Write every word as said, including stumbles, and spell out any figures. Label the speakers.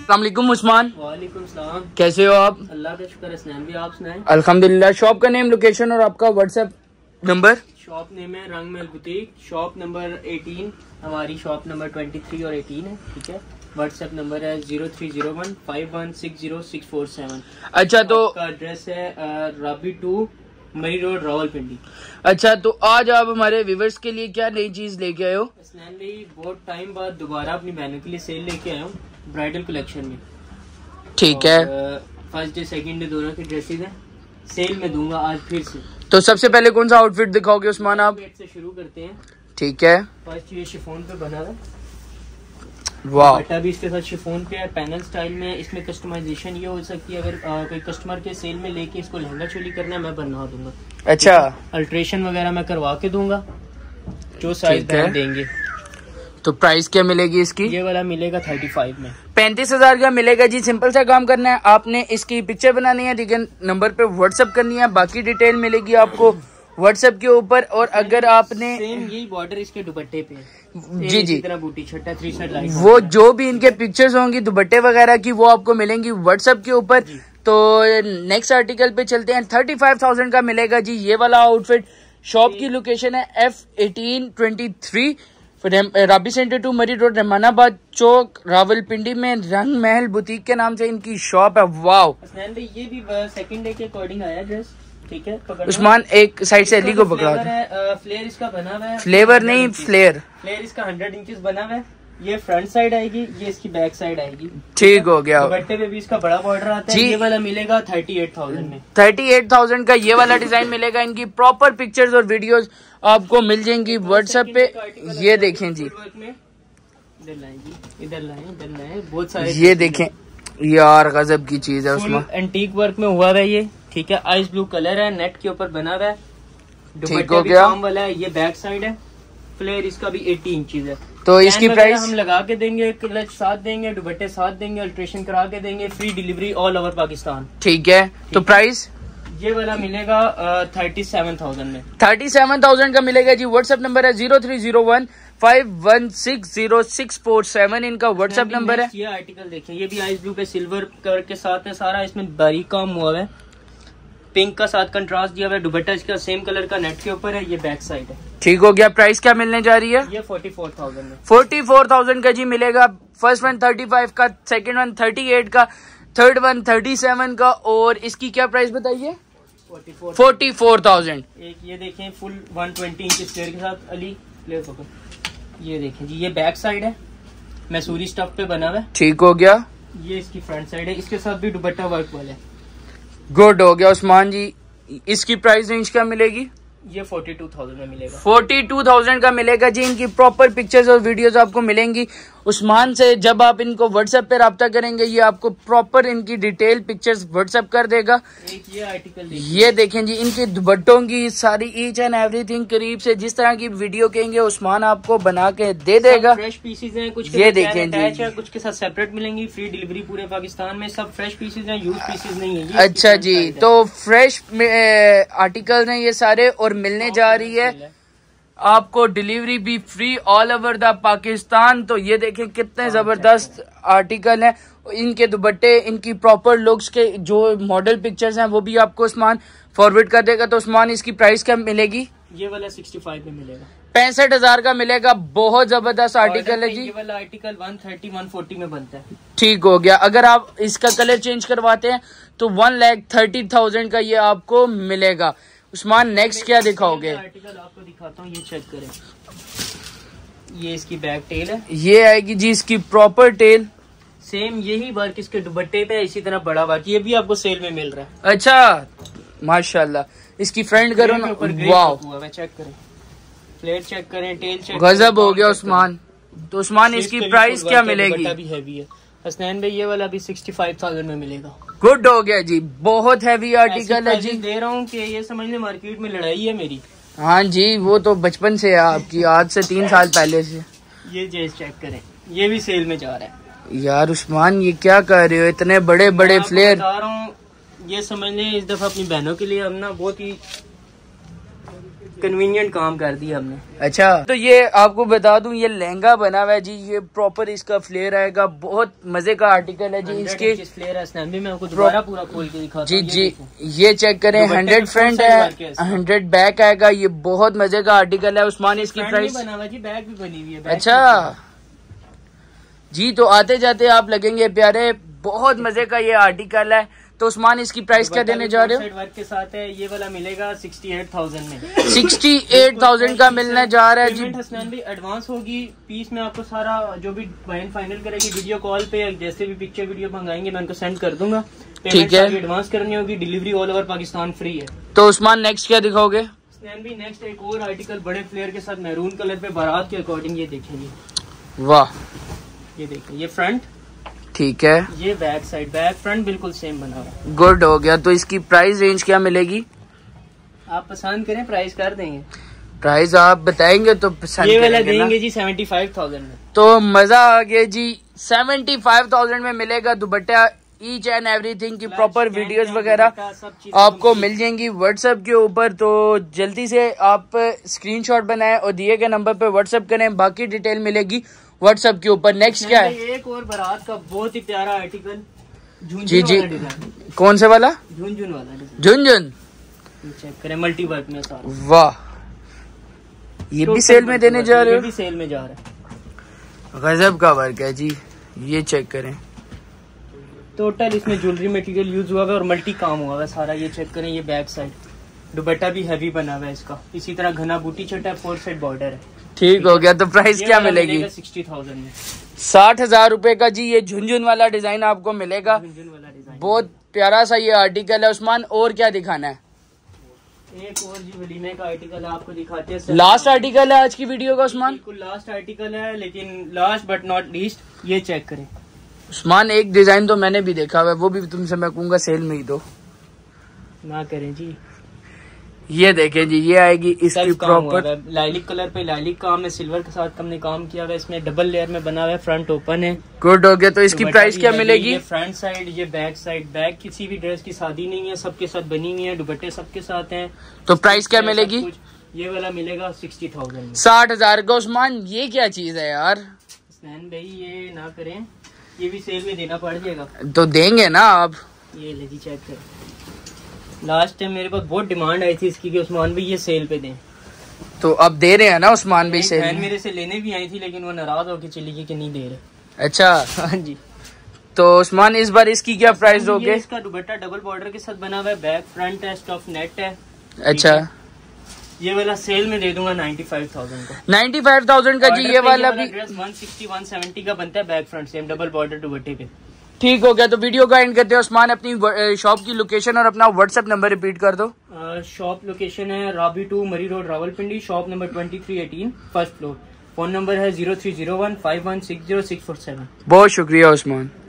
Speaker 1: अस्सलाम वालेकुम उस्मान।
Speaker 2: वालेकुम सलाम।
Speaker 1: कैसे हो आप?
Speaker 2: अल्लाह का शुक्र है स्नैन भी, आप सुनाएं?
Speaker 1: अल्हम्दुलिल्लाह। शॉप का नेम, लोकेशन और आपका व्हाट्सएप नंबर?
Speaker 2: शॉप नेम है रंग महल बुटीक, शॉप नंबर अठारह, हमारी शॉप नंबर तेईस और अठारह है, ठीक है। व्हाट्सएप नंबर है zero three zero one five one six zero six four seven.
Speaker 1: अच्छा, तो
Speaker 2: एड्रेस है राबी टू मरी रोड, रावलपिंडी।
Speaker 1: अच्छा, तो आज आप हमारे व्यूवर्स के लिए क्या नई चीज लेके आए हो?
Speaker 2: स्नैन भाई बहुत टाइम बाद दोबारा अपनी बहनों के लिए सेल लेके आया हूँ ब्राइडल कलेक्शन में,
Speaker 1: ठीक है।
Speaker 2: फर्स्ट डे सेकंड डे दोनों की ड्रेसेस हैं, सेल में दूंगा आज फिर से।
Speaker 1: तो सबसे पहले कौन सा आउटफिट दिखाओगे उस्मान आप?
Speaker 2: से शुरू करते हैं,
Speaker 1: ठीक है।
Speaker 2: फर्स्ट ये शिफॉन पे बना है,
Speaker 1: वाह।
Speaker 2: दुपट्टा भी इसके साथ शिफॉन पे है, पैनल स्टाइल में। इसमें कस्टमाइजेशन ये हो सकती है, अगर आ, कोई कस्टमर के सेल में लेके इसको लहंगा चोली करना है मैं बना दूंगा।
Speaker 1: अच्छा,
Speaker 2: अल्ट्रेशन वगैरह मैं करवा के दूंगा, जो साइज बहन देंगे।
Speaker 1: तो प्राइस क्या मिलेगी इसकी?
Speaker 2: ये वाला मिलेगा थर्टी फाइव में,
Speaker 1: पैंतीस हजार का मिलेगा जी। सिंपल सा काम करना है, आपने इसकी पिक्चर बनानी है, ठीक है, नंबर पे व्हाट्सएप करनी है, बाकी डिटेल मिलेगी आपको व्हाट्सएप के ऊपर। और अगर आपने
Speaker 2: सेम यही बॉर्डर इसके दुपट्टे पे है,
Speaker 1: जी जी
Speaker 2: तरह बूटी छट्टा थ्री साइड लाइन,
Speaker 1: वो जो भी इनके पिक्चर्स होंगी दुपट्टे वगैरह की वो आपको मिलेंगी व्हाट्सएप के ऊपर। तो नेक्स्ट आर्टिकल पे चलते हैं। थर्टी फाइव थाउजेंड का मिलेगा जी ये वाला आउटफिट। शॉप की लोकेशन है F eighteen twenty three Rabi centre two Murree road, Rehmanabad Chowk, Rawalpindi में रंग महल बुटीक के नाम से इनकी शॉप है। वाओ,
Speaker 2: ये भी सेकंड डे के अकॉर्डिंग आया ड्रेस, ठीक है।
Speaker 1: उस्मान एक साइड से अली को पकड़ा दो।
Speaker 2: फ्लेयर इसका बना हुआ है,
Speaker 1: फ्लेवर नहीं फ्लेयर,
Speaker 2: फ्लेयर इसका हंड्रेड इंचेस बना हुआ है। ये फ्रंट साइड आएगी, ये इसकी बैक साइड आएगी,
Speaker 1: ठीक हो गया।
Speaker 2: दुपट्टे पे भी इसका बड़ा बॉर्डर आता है। ये वाला मिलेगा थर्टी एट थाउजेंड में,
Speaker 1: थर्टी एट थाउजेंड का ये वाला डिजाइन मिलेगा। इनकी प्रॉपर पिक्चर्स और वीडियोस आपको मिल जाएंगी व्हाट्सएप पे। ये देखें जी,
Speaker 2: इधर लाएंगे, इधर लाए, इधर लाए, बहुत सारे।
Speaker 1: ये देखें यार, गजब की चीज है उसमें,
Speaker 2: एंटीक वर्क में हुआ है ये, ठीक है। आइस ब्लू कलर है, नेट के ऊपर बना हुआ है,
Speaker 1: ठीक हो गया।
Speaker 2: काम वाला है। ये बैक साइड है, फ्लेयर इसका भी अस्सी इंचेस है।
Speaker 1: तो इसकी प्राइस
Speaker 2: हम लगा के देंगे, क्लच साथ देंगे, दुपट्टे साथ देंगे, अल्ट्रेशन करा के देंगे, free delivery all over Pakistan,
Speaker 1: ठीक है। तो प्राइस
Speaker 2: ये वाला मिलेगा थर्टी सेवन थाउजेंड में,
Speaker 1: थर्टी सेवन थाउजेंड का मिलेगा जी। व्हाट्सएप नंबर है zero three zero one five one six zero six four seven, इनका व्हाट्सएप नंबर है।
Speaker 2: ये आर्टिकल देखें, ये भी आइस ब्लू पे सिल्वर कलर के साथ है सारा, इसमें बारीक काम हुआ है, पिंक का साथ कंट्रास्ट दिया हुआ है, दुपट्टा इसका सेम कलर का नेट के ऊपर है। ये बैक साइड है, ठीक
Speaker 1: हो गया। प्राइस क्या मिलने जा रही है?
Speaker 2: ये फोर्टी फोर थाउजेंड में,
Speaker 1: फोर्टी फोर थाउजेंड का जी मिलेगा। फर्स्ट वन थर्टी फाइव का, सेकंड वन थर्टी एट का, थर्ड वन थर्टी सेवन का, और इसकी क्या प्राइस बताइए? Forty four thousand.
Speaker 2: एक ये देखें full one twenty inch flare के साथ, अली फ्लेयर पकड़, ये देखें जी, ये बैक साइड है, मैसूरी स्टफ पे बना हुआ है, ठीक हो गया। ये इसकी फ्रंट साइड है, इसके साथ भी दुपट्टा वर्क वाला है।
Speaker 1: गुड हो गया उस्मान जी। इसकी प्राइस रेंज क्या मिलेगी?
Speaker 2: ये फोर्टी टू थाउजेंड में मिलेगा,
Speaker 1: फोर्टी टू थाउजेंड का मिलेगा जी। इनकी प्रॉपर पिक्चर्स और वीडियोस आपको मिलेंगी उस्मान से। जब आप इनको व्हाट्सएप पे राब्ता करेंगे, ये आपको प्रॉपर इनकी डिटेल पिक्चर्स व्हाट्सएप कर देगा।
Speaker 2: एक ये आर्टिकल
Speaker 1: ये देखें जी, इनके दुपट्टों की सारी ईच एंड एवरीथिंग करीब से जिस तरह की वीडियो कहेंगे उस्मान आपको बना के दे देगा।
Speaker 2: फ्रेश पीसेज हैं, कुछ
Speaker 1: ये देखें जी,
Speaker 2: है, कुछ के साथ सेपरेट मिलेंगी, फ्री डिलीवरी पूरे पाकिस्तान में। सब फ्रेश पीसेज हैं, यूज पीसेज नहीं है।
Speaker 1: अच्छा जी, तो फ्रेश आर्टिकल हैं ये सारे, और मिलने जा रही है आपको डिलीवरी भी free all over the Pakistan. तो ये देखें कितने जबरदस्त आर्टिकल हैं। इनके दुपट्टे, इनकी प्रॉपर लुक्स के जो मॉडल पिक्चर्स हैं वो भी आपको उस्मान फॉरवर्ड कर देगा। तो उस्मान इसकी प्राइस क्या मिलेगी?
Speaker 2: ये वाला सिक्सटी फाइव में मिलेगा,
Speaker 1: पैंसठ हजार का मिलेगा। बहुत जबरदस्त आर्टिकल है जी।
Speaker 2: ये वाला article one thirty one forty में बनता है,
Speaker 1: ठीक हो गया। अगर आप इसका कलर चेंज करवाते हैं तो वन लैख थर्टी थाउजेंड का ये आपको मिलेगा। उस्मान नेक्स्ट क्या दिखाओगे?
Speaker 2: आर्टिकल आपको दिखाता हूँ, ये चेक करें, ये इसकी बैक टेल है,
Speaker 1: ये आएगी जी इसकी प्रॉपर टेल।
Speaker 2: सेम यही वर्क इसके दुपट्टे पे, इसी तरह बड़ा वर्क, ये भी आपको सेल में मिल रहा है।
Speaker 1: अच्छा, माशाल्लाह। इसकी फ्रंट करो ना, वाह,
Speaker 2: चेक करें, फ्लेयर चेक करें, टेल चेक,
Speaker 1: गजब हो गया उस्मान। तो उस्मान इसकी प्राइस क्या मिलेगी?
Speaker 2: भी हैवी है हसनैन भाई, ये वाला भी सिक्सटी फाइव थाउजेंड में मिलेगा।
Speaker 1: गुड हो गया जी, बहुत हैवी आर्टिकल है जी।
Speaker 2: दे रहा हूँ कि ये समझ ले मार्केट में लड़ाई है मेरी।
Speaker 1: हाँ जी, वो तो बचपन से है आपकी, आज से तीन साल पहले से।
Speaker 2: ये जेस चेक करें, ये भी सेल में जा रहा है।
Speaker 1: यार उस्मान ये क्या कर रहे हो, इतने बड़े बड़े फ्लेयर।
Speaker 2: बता रहा हूँ, ये समझ लें इस दफा अपनी बहनों के लिए हम ना बहुत ही कन्वीनियंट काम कर दिया हमने।
Speaker 1: अच्छा, तो ये आपको बता दूं, ये लहंगा बना हुआ है जी, ये प्रॉपर इसका फ्लेयर आएगा, बहुत मजे का आर्टिकल है जी। इसके
Speaker 2: फ्लेयर है, मैं आपको दोबारा पूरा खोल के दिखाता
Speaker 1: जी जी, ये चेक करें, हंड्रेड फ्रंट है, हंड्रेड बैक आएगा, ये बहुत मजे का आर्टिकल है। उस्मान इसकी प्राइस
Speaker 2: बना हुआ जी, बैक भी बनी हुई है।
Speaker 1: अच्छा जी, तो आते जाते आप लगेंगे प्यारे, बहुत मजे का ये आर्टिकल है। तो उस्मान इसकी प्राइस क्या देने जा रहे हो?
Speaker 2: वर्क के साथ है, ये वाला मिलेगा सिक्सटी एट थाउजेंड में।
Speaker 1: सिक्सटी एट थाउजेंड का मिलने जा रहा है जी।
Speaker 2: हसनैन भी एडवांस होगी, पीस में आपको सारा जो भी बहन फाइनल करेगी वीडियो कॉल पे, जैसे भी पिक्चर वीडियो मंगाएंगे मैं उनको सेंड कर दूंगा।
Speaker 1: ठीक है,
Speaker 2: एडवांस करनी होगी, delivery all over Pakistan free है।
Speaker 1: तो उस्मान नेक्स्ट क्या दिखाओगे?
Speaker 2: हसनैन भी नेक्स्ट एक और आर्टिकल बड़े फ्लेयर के साथ मैरून कलर पे बारात के अकॉर्डिंग, ये देखेंगे।
Speaker 1: वाह,
Speaker 2: ये देखिए, ये फ्रंट,
Speaker 1: ठीक है,
Speaker 2: ये बैक साइड, बैक फ्रंट बिल्कुल सेम बना हुआ।
Speaker 1: गुड हो गया। तो इसकी प्राइस रेंज क्या मिलेगी?
Speaker 2: आप पसंद करें, प्राइस कर देंगे।
Speaker 1: प्राइस आप बताएंगे तो पसंद
Speaker 2: ये वाला देंगे जी सेवेंटी फाइव थाउजेंड में।
Speaker 1: तो मजा आ गया जी, सेवेंटी फाइव थाउजेंड में मिलेगा दुपट्टा, ईच एंड एवरीथिंग की प्रॉपर वीडियोस वगैरह आपको मिल जाएंगी व्हाट्सएप के ऊपर। तो जल्दी से आप स्क्रीनशॉट बनाएं और दिए गए नंबर पे व्हाट्सएप करें, बाकी डिटेल मिलेगी व्हाट्सएप के ऊपर। नेक्स्ट क्या है?
Speaker 2: एक और बारात का बहुत ही प्यारा आर्टिकल,
Speaker 1: जी जी, कौन से वाला?
Speaker 2: झुनझुन वाला,
Speaker 1: झुनझुन,
Speaker 2: चेक करें, मल्टी वर्क में सारा।
Speaker 1: वाह, ये भी सेल में देने जा रहे हो?
Speaker 2: ये भी सेल में जा रहा है,
Speaker 1: गजब का वर्क है जी, ये चेक करें।
Speaker 2: टोटल इसमें ज्वेलरी मटेरियल यूज हुआ है और मल्टी काम हुआ है सारा। ये चेक करें, ये बैक साइड दुपट्टा भी हैवी बना हुआ है इसका, इसी तरह घना बूटी छटा है, फोर साइड बॉर्डर है।
Speaker 1: ठीक हो गया। तो प्राइस क्या मिलेगी?
Speaker 2: सिक्सटी थाउजेंड में,
Speaker 1: साठ हजार रूपए का जी ये झुनझुन वाला डिजाइन आपको मिलेगा।
Speaker 2: झुनझुन वाला डिजाइन
Speaker 1: बहुत प्यारा सा ये आर्टिकल है। उस्मान और क्या दिखाना है?
Speaker 2: एक और जी वलीमे का आर्टिकल आपको दिखाते हैं।
Speaker 1: लास्ट आर्टिकल है आज की वीडियो का उस्मान,
Speaker 2: बिल्कुल लास्ट आर्टिकल है, लेकिन लास्ट बट नॉट लीस्ट, ये चेक करें
Speaker 1: उस्मान। एक डिजाइन तो मैंने भी देखा हुआ है, वो भी तुमसे मैं कहूँगा सेल में ही दो
Speaker 2: ना करें जी।
Speaker 1: ये देखें जी, ये आएगी इसकी प्रॉपर
Speaker 2: लाइलिक कलर पे, लाइलिक काम है, सिल्वर के साथ हमने काम किया हुआ है, इसमें डबल लेयर में बना हुआ है, फ्रंट ओपन है।
Speaker 1: गुड हो गया। तो इसकी प्राइस क्या मिलेगी?
Speaker 2: ये फ्रंट साइड, ये बैक साइड, बैक किसी भी ड्रेस की शादी नहीं है, सबके साथ बनी हुई है, दुपट्टे सबके साथ हैं।
Speaker 1: तो प्राइस क्या मिलेगी?
Speaker 2: ये वाला मिलेगा सिक्सटी थाउजेंड में,
Speaker 1: साठ हजार का। उस्मान ये क्या चीज है यार?
Speaker 2: हसनैन भाई ये ना करें, ये भी सेल में देना पड़ जाएगा।
Speaker 1: तो देंगे ना आप?
Speaker 2: ये ले जी, चेक करें, लास्ट टाइम मेरे पास बहुत डिमांड आई थी इसकी कि उस्मान भी ये सेल पे दें,
Speaker 1: तो अब दे रहे हैं ना उस्मान भी सेल में?
Speaker 2: मेरे से लेने भी आई थी, लेकिन वो नाराज होकर चली गई कि नहीं दे रहे।
Speaker 1: अच्छा,
Speaker 2: हाँ जी।
Speaker 1: तो उस्मान इस बार इसकी क्या प्राइस दोगे?
Speaker 2: इसका दुपट्टा डबल बॉर्डर के साथ बना हुआ है, बैक फ्रंट है, स्टफ नेट है।
Speaker 1: अच्छा, ये
Speaker 2: वाला सेल में दे दूंगा नाइन्टी फाइव थाउजेंड का।
Speaker 1: नाइन्टी फाइव थाउजेंड का जी, ये वाला भी
Speaker 2: वन सिक्सटी वन सेवेंटी का बनता है, back front same double border दुपट्टे पे।
Speaker 1: ठीक हो गया। तो वीडियो का एंड करते हैं। उस्मान अपनी शॉप की लोकेशन और अपना व्हाट्सएप नंबर रिपीट कर दो।
Speaker 2: शॉप लोकेशन है Rabi two Murree road Rawalpindi, shop number twenty three eighteen, first floor. Phone number है zero three zero one five one six zero six four seven.
Speaker 1: बहुत शुक्रिया उस्मान।